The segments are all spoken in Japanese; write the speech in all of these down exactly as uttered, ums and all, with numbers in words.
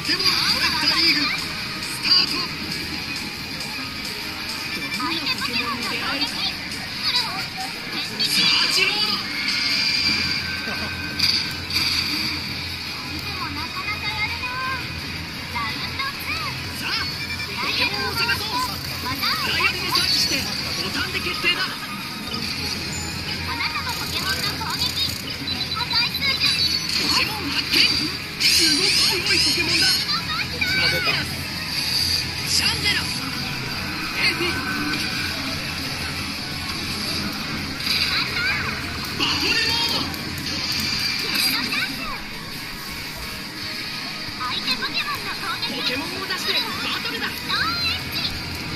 ケモンコレクターリーグスタート。 相手ポケモンの攻撃。 チャージモード。 相手もなかなかやるな。ラウンドツー。 さあポケモンを探そう。ダイヤルでサーチしてボタンで決定だ。 あなたのポケモンの攻撃。破壊数字。 ポケモン発見。すごくすごいポケモンだ。マグラス、シャンデラ、エフィ、バトルモード。 相手ポケモンの攻撃。 ポケモンを出してバトルだ。 ノーエッジ。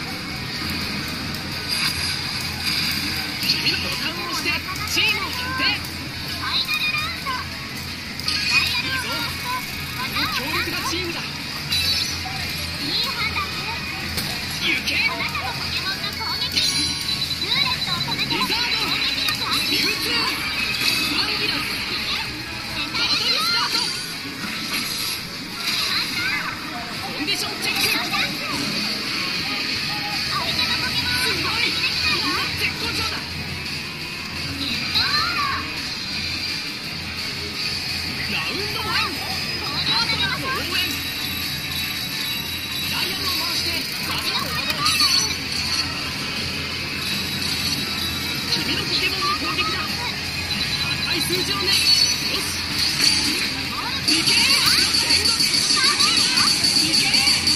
君のボタンを押してチームを決定。 ファイナルラウンド。ダイヤルを回して技を強力なチームだ。 いい判断ね。 行け。 あなたのポケモンの攻撃。ルーレットを止めて攻撃力アップ。 ミュウツー、アンギラス、バトルスタート。コンディションチェック。 相手のポケモンは攻撃できないよ。 絶好調だ。 ゲットモード。 ラウンドワン、 攻撃でき応援。ダイヤルを回して技を覚える。君のポケモンの攻撃だ。高い数字をね。よし、いけ。戦国いけ。いけ。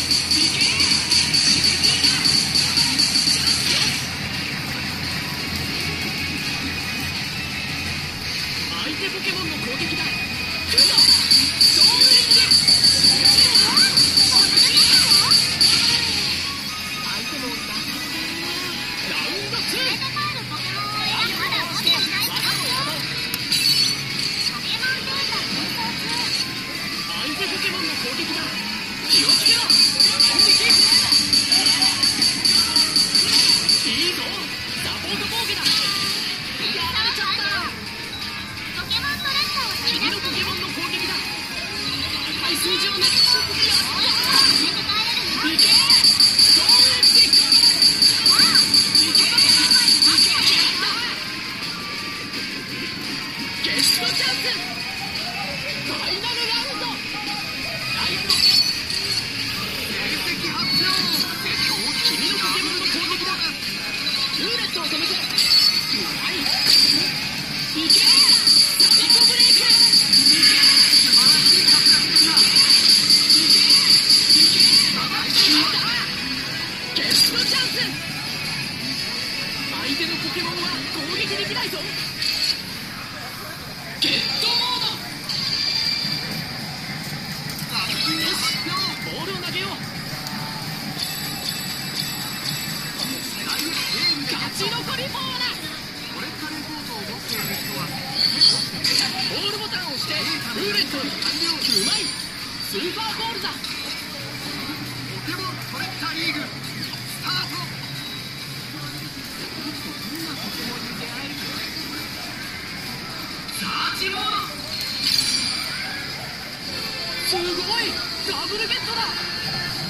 相手ポケモンの攻撃だ。来るぞ。超エッジ。相手もなかなかラウンドツー。 出て帰るポケモンはまだ持っていない。 技を覚える。 ポケモンデータ検討中。 相手ポケモンの攻撃だ。気をつけろ。反撃。いいぞ。サポート防御だ。やられちゃった。 ポケモントラッカーを取り君出してね。 のポケモンの攻撃だ。高い数字をね。やった。 出て帰れるよ。 いけ。超エッジ。いけ。いけ。ゲストチャンス。ファイナルラウンド。ライブの成績発表。君のポケモンの攻撃だ。ルーレットを止めて。うまい。いけ。サイコブレイク。いけ。素晴らしい活躍だ。いけ。いけ。いった。ゲストチャンス。相手のポケモンは攻撃できないぞ。ゲットモード。よし、ボールを投げよう。勝ち残りボーナス。 コレクタレポートを持っている人はボールボタンを押してルーレットに完了。うまい。スーパーボールだ。 ポケモンコレクターリーグスタート。どんなポケモンに出会えるか。 サーチモード。すごい。ダブルベッドだ。